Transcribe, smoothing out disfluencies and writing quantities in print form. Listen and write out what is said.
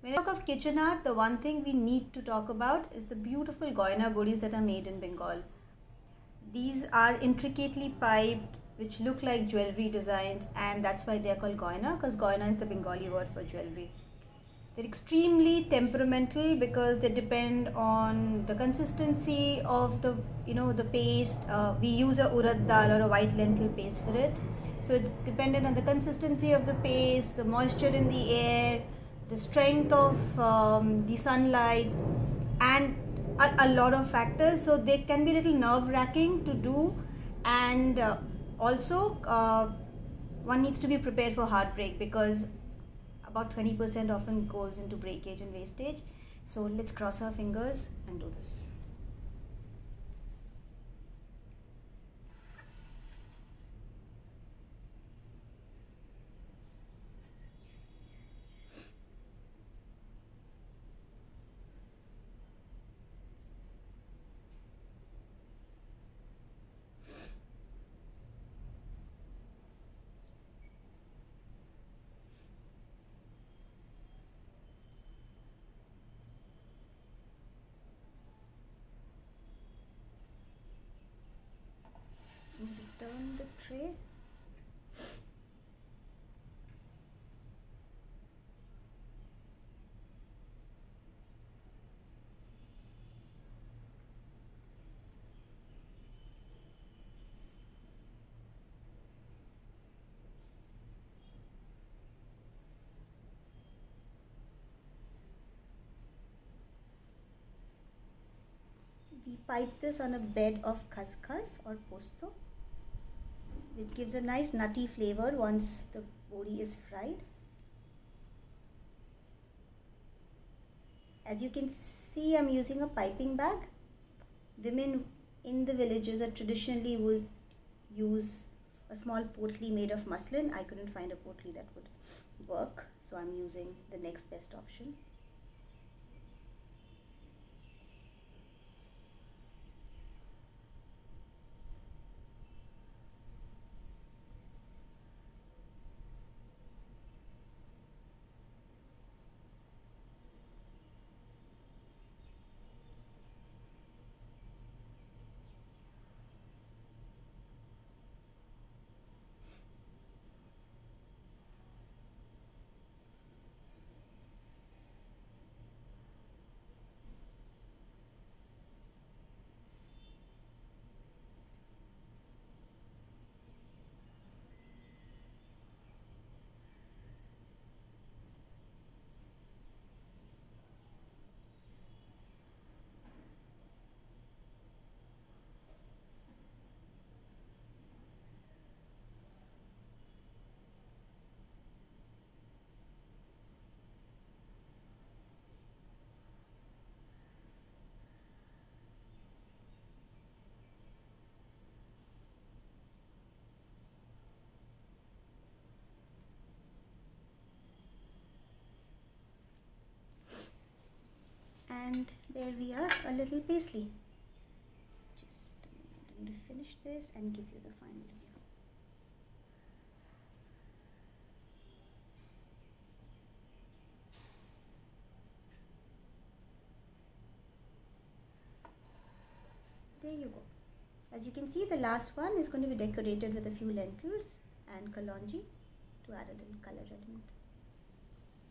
When I talk of kitchen art, the one thing we need to talk about is the beautiful goina budis that are made in Bengal. These are intricately piped, which look like jewelry designs, and that's why they are called goina, because goina is the Bengali word for jewelry. They're extremely temperamental because they depend on the consistency of the paste. We use a urad dal or a white lentil paste for it, so it's dependent on the consistency of the paste, the moisture in the air, the strength of the sunlight, and a lot of factors. So they can be a little nerve-wracking to do, and also one needs to be prepared for heartbreak, because about 20% often goes into breakage and wastage. So let's cross our fingers and do this. Turn the tray. We pipe this on a bed of khaskhas or posto. It gives a nice nutty flavor once the bodi is fried. As you can see, I'm using a piping bag. Women in the villages traditionally would use a small potli made of muslin. I couldn't find a potli that would work, so I'm using the next best option. And there we are, a little paisley. Just a minute, I'm going to finish this and give you the final view. There you go. As you can see, the last one is going to be decorated with a few lentils and kalonji to add a little color element.